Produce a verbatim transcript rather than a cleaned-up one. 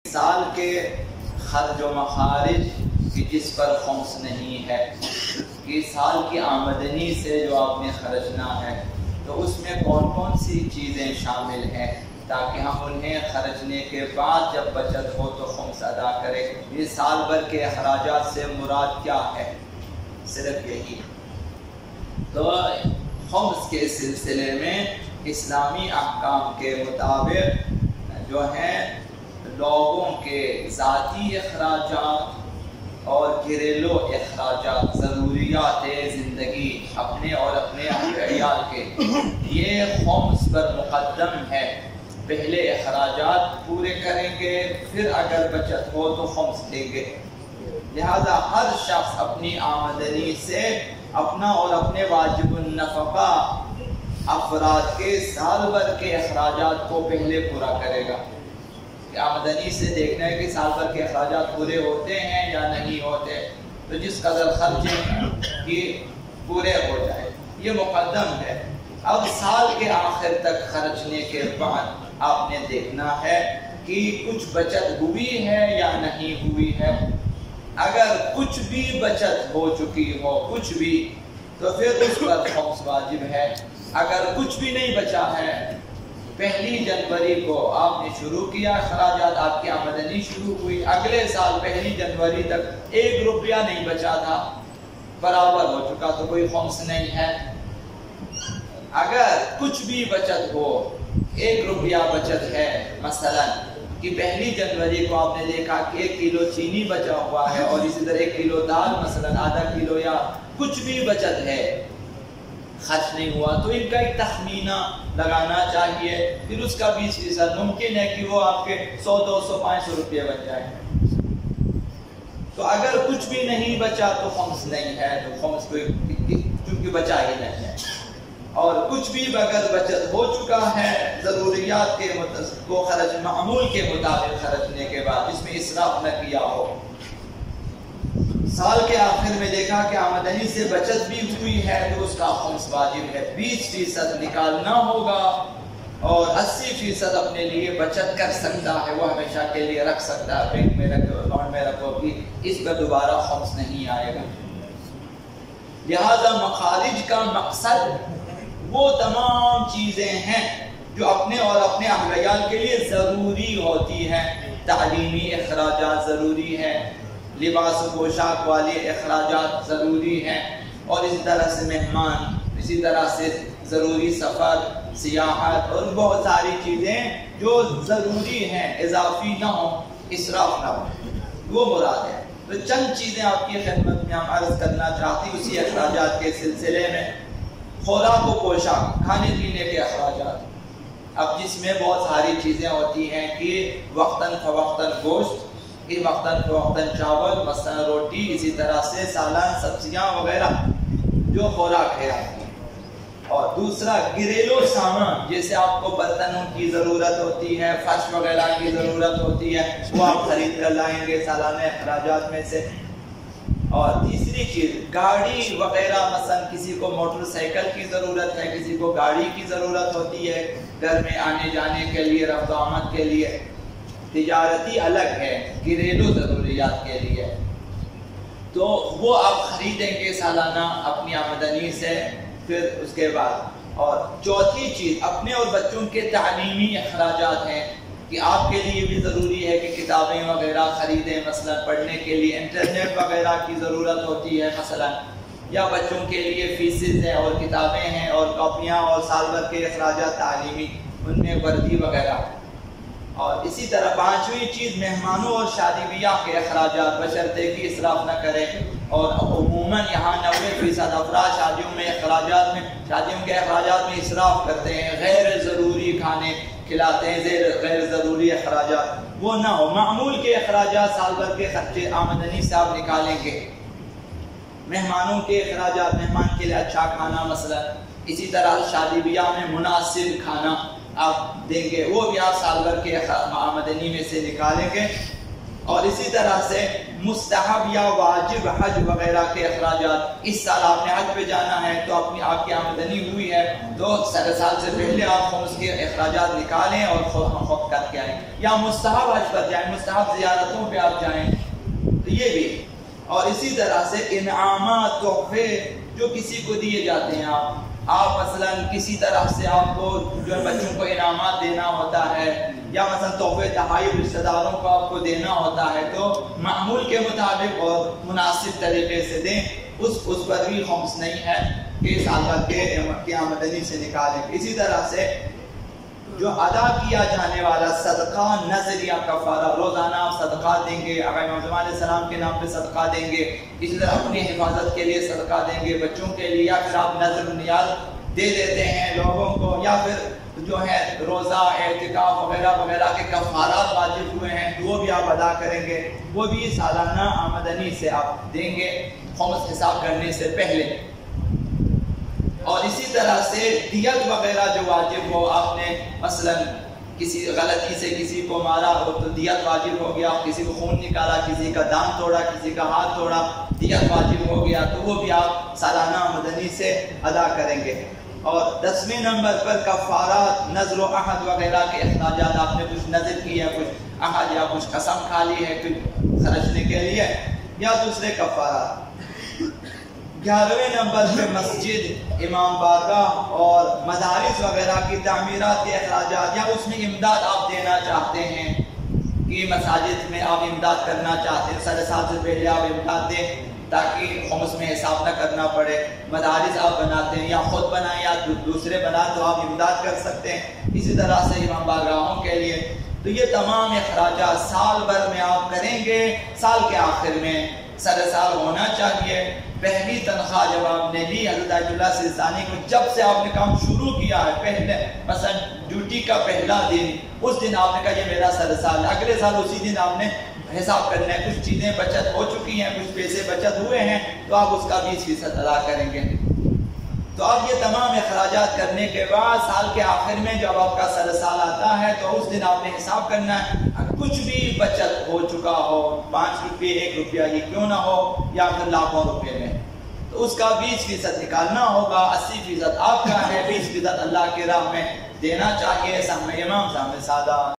سال کے خرج و مخارج کی جس پر خمس نہیں ہے کہ سال کی آمدنی سے جو آپ نے خرچنا ہے تو اس میں کون کون سی چیزیں شامل ہیں تاکہ ہم انہیں خرچنے کے بعد جب بچت ہو تو خمس ادا کریں۔ یہ سال بھر کے اخراجات سے مراد کیا ہے؟ صرف یہی۔ تو خمس کے سلسلے میں اسلامی احکام کے مطابق جو ہیں لوگوں کے ذاتی اخراجات اور گھریلو اخراجات، ضروریات زندگی اپنے اور اپنے اہل عیال کے، یہ خمس پر مقدم ہے۔ پہلے اخراجات پورے کریں گے، پھر اگر بچت ہو تو خمس دیں گے۔ لہذا ہر شخص اپنی آمدنی سے اپنا اور اپنے واجب النفقہ افراد کے سال بھر کے اخراجات کو پہلے پورا کرے گا۔ آمدنی سے دیکھنا ہے کہ سال بھر کے اخراجات پورے ہوتے ہیں یا نہیں ہوتے، تو جس قدر خرچے کی پورے ہو جائے، یہ مقدم ہے۔ اب سال کے آخر تک خرچنے کے بعد آپ نے دیکھنا ہے کہ کچھ بچت ہوئی ہے یا نہیں ہوئی ہے۔ اگر کچھ بھی بچت ہو چکی ہو، کچھ بھی، تو پھر اس پر خمس واجب ہے۔ اگر کچھ بھی نہیں بچا ہے، پہلی جنوری کو آپ نے شروع کیا اخراجات، آپ کی آمدنی شروع ہوئی، اگلے سال پہلی جنوری تک ایک روپیہ نہیں بچا تھا، برابر ہو چکا، تو کوئی خمس نہیں ہے۔ اگر کچھ بھی بچت ہو، ایک روپیہ بچت ہے، مثلا کہ پہلی جنوری کو آپ نے دیکھا کہ ایک کلو چینی بچا ہوا ہے اور اسی طرح ایک کلو دال مثلا آدھا کلو یا کچھ بھی بچت ہے، خرچ نہیں ہوا، تو ان کا ایک تخمینہ لگانا چاہیے۔ پھر اس کا بیس فیصد ممکن ہے کہ وہ آپ کے سو دو سو پانچ سو روپیہ بچ جائے۔ تو اگر کچھ بھی نہیں بچا تو خمس نہیں ہے، تو خمس کو چونکہ بچا ہی نہیں ہے۔ اور کچھ بھی اگر بچت ہو چکا ہے ضروریات کے کو خرچ معمول کے مطابق خرچنے کے بعد، اس میں اسراف نہ کیا ہو۔ سال کے آخر میں دیکھا کہ آمدنی سے بچت بھی ہوئی ہے تو اس کا خمس واجب ہے۔ بیس فیصد نکالنا ہوگا اور اسی فیصد اپنے لیے بچت کر سکتا ہے، وہ ہمیشہ کے لیے رکھ سکتا ہے، بینک میں رکھو، اکاؤنٹ میں رکھو، کہ اس پر دوبارہ خمس نہیں آئے گا۔ لہذا مخارج کا مقصد وہ تمام چیزیں ہیں جو اپنے اور اپنے اہل عیال کے لیے ضروری ہوتی ہیں۔ تعلیمی اخراجات ضروری ہیں، لباس و پوشاک والے اخراجات ضروری ہیں، اور اسی طرح سے مہمان، اسی طرح سے ضروری سفر، سیاحت اور بہت ساری چیزیں جو ضروری ہیں، اضافی نہ ہوں، اسراف نہ ہو، وہ مراد ہے۔ تو چند چیزیں آپ کی خدمت میں ہم عرض کرنا چاہتی اسی اخراجات کے سلسلے میں۔ خوراک و پوشاک، کھانے پینے کے اخراجات، اب جس میں بہت ساری چیزیں ہوتی ہیں کہ وقتاً فوقتاً گوشت، کہ وقتاً فوقتاً چاول، مثلا روٹی، اسی طرح سے سالن، سبزیاں وغیرہ جو خوراک ہے آپ کی۔ اور دوسرا گھریلو سامان، جیسے آپ کو برتنوں کی ضرورت ہوتی ہے، فرش وغیرہ کی ضرورت ہوتی ہے، وہ آپ خرید کر لائیں گے سالانہ اخراجات میں سے۔ اور تیسری چیز گاڑی وغیرہ، مثلا کسی کو موٹر سائیکل کی ضرورت ہے، کسی کو گاڑی کی ضرورت ہوتی ہے گھر میں آنے جانے کے لیے، رفت و آمد کے لیے۔ تجارتی الگ ہے، گھریلو ضروریات کے لیے، تو وہ آپ خریدیں گے سالانہ اپنی آمدنی سے۔ پھر اس کے بعد اور چوتھی چیز اپنے اور بچوں کے تعلیمی اخراجات ہیں کہ آپ کے لیے بھی ضروری ہے کہ کتابیں وغیرہ خریدیں، مثلا پڑھنے کے لیے انٹرنیٹ وغیرہ کی ضرورت ہوتی ہے مثلا، یا بچوں کے لیے فیسز ہیں اور کتابیں ہیں اور کاپیاں اور سال بھر کے اخراجات تعلیمی، ان میں وردی وغیرہ۔ اور اسی طرح پانچویں چیز مہمانوں اور شادی بیاہ کے اخراجات، بشرطے کہ اسراف نہ کریں۔ اور عموماً یہاں نوے فیصد افراد شادیوں میں اخراجات میں شادیوں کے اخراجات میں اسراف کرتے ہیں، غیر ضروری کھانے کھلاتے ہیں، غیر ضروری اخراجات وہ نہ ہو۔ معمول کے اخراجات سال بھر کے خرچے آمدنی سے آپ نکالیں گے۔ مہمانوں کے اخراجات، مہمان کے لیے اچھا کھانا مثلا، اسی طرح شادی بیاہ میں مناسب کھانا آپ دیں گے، وہ بھی آپ سال بھر کے آمدنی میں سے نکالیں گے۔ اور اسی طرح سے مستحب یا واجب حج وغیرہ کے اخراجات، اس سال آپ نے حج پہ جانا ہے تو اپنی آپ کی آمدنی ہوئی ہے تو سر سال سے پہلے آپ خمس کے اخراجات نکالیں اور خود کر کے آئیں، یا مستحب حج پر جائیں، مستحب زیارتوں پہ آپ جائیں تو یہ بھی۔ اور اسی طرح سے انعامات، تحفے جو کسی کو دیے جاتے ہیں، آپ آپ مثلا کسی طرح سے آپ کو جو بچوں کو انعامات دینا ہوتا ہے یا مثلا تحفے تحائف رشتہ داروں کو آپ کو دینا ہوتا ہے تو معمول کے مطابق اور مناسب طریقے سے دیں، اس اس پر بھی خمس نہیں ہے کہ سال بھر کے آمدنی سے نکالیں۔ اسی طرح سے جو ادا کیا جانے والا صدقہ، نذر یا کفارہ، روزانہ آپ صدقہ دیں گے، اگر امام علیہ السلام کے نام پہ صدقہ دیں گے، اسی طرح اپنی حفاظت کے لیے صدقہ دیں گے، بچوں کے لیے، یا پھر آپ نذر و نیاز دے دیتے ہیں لوگوں کو، یا پھر جو ہے روزہ، اعتکاف وغیرہ وغیرہ کے کفارات واجب ہوئے ہیں وہ بھی آپ ادا کریں گے، وہ بھی سالانہ آمدنی سے آپ دیں گے خمس حساب کرنے سے پہلے۔ اور اسی طرح سے دیت وغیرہ جو واجب ہو، آپ نے مثلا کسی غلطی سے کسی کو مارا ہو تو دیت واجب ہو گیا، کسی کو خون نکالا، کسی کا دان توڑا، کسی کا ہاتھ توڑا، دیت واجب ہو گیا تو وہ بھی آپ سالانہ آمدنی سے ادا کریں گے۔ اور دسویں نمبر پر کفارات، نذر و عہد وغیرہ کے اخراجات، آپ نے کچھ نذر کی ہے، کچھ عہد یا کچھ قسم کھا لی ہے کچھ خرچنے کے لیے، یا دوسرے کفارات۔ گیارہویں نمبر پہ مسجد، امام بارگاہ اور مدارس وغیرہ کی تعمیرات کے اخراجات، یا اس میں امداد آپ دینا چاہتے ہیں کہ مساجد میں آپ امداد کرنا چاہتے ہیں، سارے سال سے پہلے آپ امداد دیں تاکہ خمس میں حساب نہ کرنا پڑے، مدارس آپ بناتے ہیں یا خود بنائیں یا دوسرے بنائیں تو آپ امداد کر سکتے ہیں، اسی طرح سے امام بارگاہوں کے لیے۔ تو یہ تمام اخراجات سال بھر میں آپ کریں گے، سال کے آخر میں سر سال ہونا چاہیے۔ پہلی تنخواہ جب آپ نے لی حضرت آیت اللہ سیستانی کو، جب سے آپ نے کام شروع کیا ہے، پہلے مثلا ڈیوٹی کا پہلا دن، اس دن آپ نے کہا یہ میرا سر سال ہے، اگلے سال اسی دن آپ نے حساب کرنا ہے، کچھ چیزیں بچت ہو چکی ہیں، کچھ پیسے بچت ہوئے ہیں تو آپ اس کا بیس فیصد ادا کریں گے۔ تو اب یہ تمام اخراجات کرنے کے بعد سال کے آخر میں جب آپ کا سر سال آتا ہے تو اس دن آپ نے حساب کرنا ہے، کچھ بھی بچت ہو چکا ہو، پانچ روپے ایک روپیہ ہی کیوں نہ ہو یا پھر لاکھوں روپے میں، تو اس کا بیس فیصد نکالنا ہوگا، اسی فیصد آپ کا ہے، بیس فیصد اللہ کی راہ میں دینا چاہیے۔ سامع امام، سامع سادہ۔